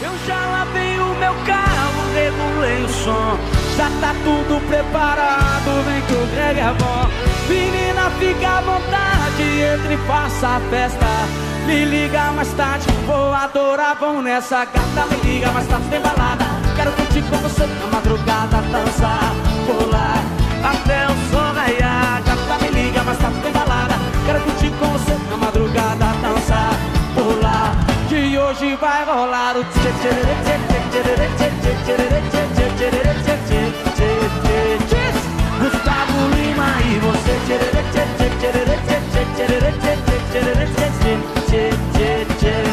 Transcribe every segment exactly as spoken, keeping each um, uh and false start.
Eu já lavei o meu carro, regulei o som, já tá tudo preparado, vem que o Greg é bom. Menina, fica à vontade, entre e faça a festa. Me liga mais tarde, vou adorar, vamos nessa. Gata, me liga mais tarde, tem balada. Quero curtir com você na madrugada, dançar, pular até o sol raiar. Gata, me liga mais tarde, tem balada. Quero curtir com você na madrugada, dançar, pular, que hoje vai rolar o tchê tchê tchê tchê tchê tchê tchê tchê tchê tchê tchê tchê. Gustavo Lima e você tchê tchê tchê tchê tchê tchê tchê tchê tchê tchê.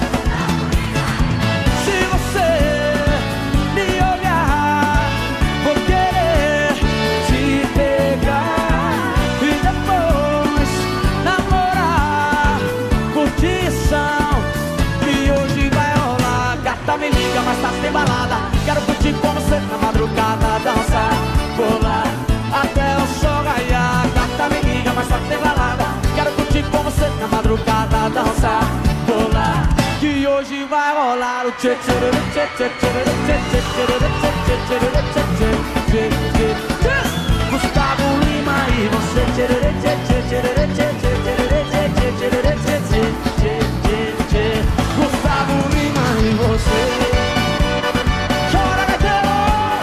Se você me olhar, vou querer te pegar e depois namorar, curtição, que hoje vai rolar. Gata, me liga, mas tá sem balada. Quero curtir com você na madrugada, dançar, pular até o sol raiar. Gata, me liga, mas tá sem balada. Quero curtir com você na madrugada, dançar, pular, que hoje vai rolar o tchê tchê tchê tchê tchê tchê tchê tchê tchê tchê. Gustavo Lima e você tchê tchê tchê tchê tchê tchê tchê tchê tchê. Gustavo Lima e você. Chora, Gaiteiro!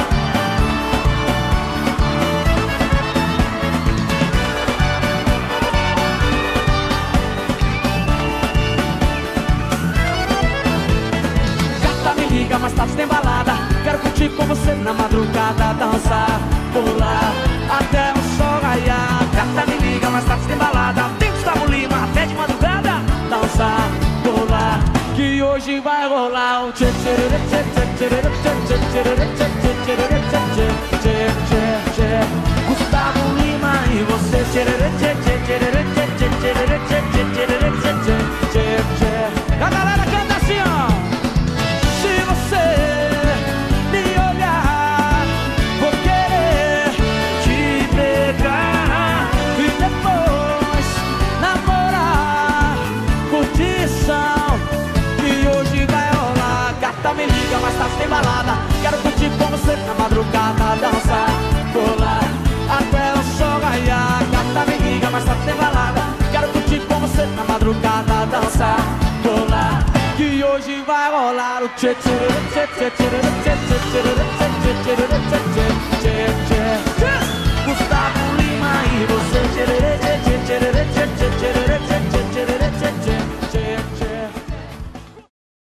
Gata, me liga, mais tarde tem balada. Quero curtir com você na madrugada, dançar, pular até o sol raiar. Gata, me liga, mais tarde tem balada. Tem Gustavo Lima até de madrugada, dançar, pular, que hoje vai rolar o tchê tchê tchê tchê tchê tchê tchê tchê tchê tchê. Gustavo Lima e você tchê tchê tchê tchê tchê tchê tchê tchê tchê. A galera canta assim, ó. Se você me olhar, vou querer te pegar e depois namorar, curtição, que hoje vai rolar. Gata, me liga, mas tá sem balada. Quero curtir com você na madrugada, dançar, pular até o sol raiar. Gata, me liga, mas tá sem balada. Quero curtir com você na madrugada, dançar, pular, que hoje vai rolar o tchê tchê tchê tchê tchê tchê tchê tchê tchê tchê tchê. Gustavo Lima e você tchê tchê tchê tchê tchê tchê tchê.